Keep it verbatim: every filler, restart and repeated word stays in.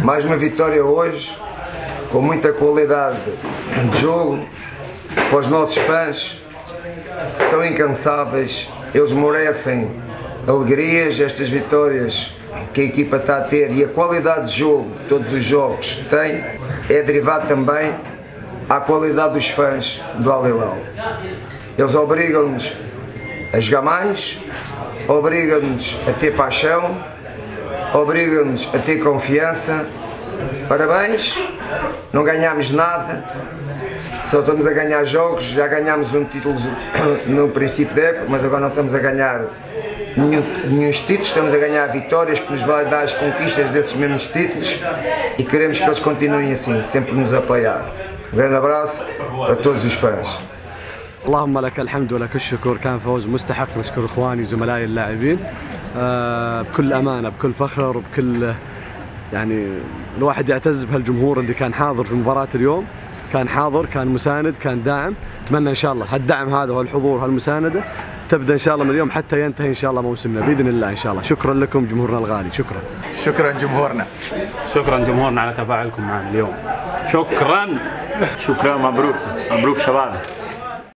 Mais uma vitória hoje, com muita qualidade de jogo, para os nossos fãs, são incansáveis, eles merecem alegrias, estas vitórias que a equipa está a ter e a qualidade de jogo, todos os jogos têm, é derivado também à qualidade dos fãs do Al-Hilal. Eles obrigam-nos a jogar mais, obrigam-nos a ter paixão, obrigam-nos a ter confiança. Parabéns, não ganhámos nada, só estamos a ganhar jogos, já ganhámos um título no princípio da época, mas agora não estamos a ganhar nenhum, nenhum títulos, estamos a ganhar vitórias que nos vai dar as conquistas desses mesmos títulos e queremos que eles continuem assim, sempre nos apoiar. Um grande abraço para todos os fãs. اللهم لك الحمد ولك الشكر، كان فوز مستحق، نشكر اخواني زملائي اللاعبين آه بكل امانه بكل فخر وبكل يعني الواحد يعتز بهالجمهور اللي كان حاضر في مباراه اليوم، كان حاضر، كان مساند، كان داعم. اتمنى ان شاء الله هالدعم هذا وهالحضور وهالمسانده تبدا ان شاء الله من اليوم حتى ينتهي ان شاء الله موسمنا باذن الله ان شاء الله. شكرا لكم جمهورنا الغالي، شكرا. شكرا جمهورنا. شكرا جمهورنا على تفاعلكم معنا اليوم. شكرا. شكرا، مبروك مبروك شباب.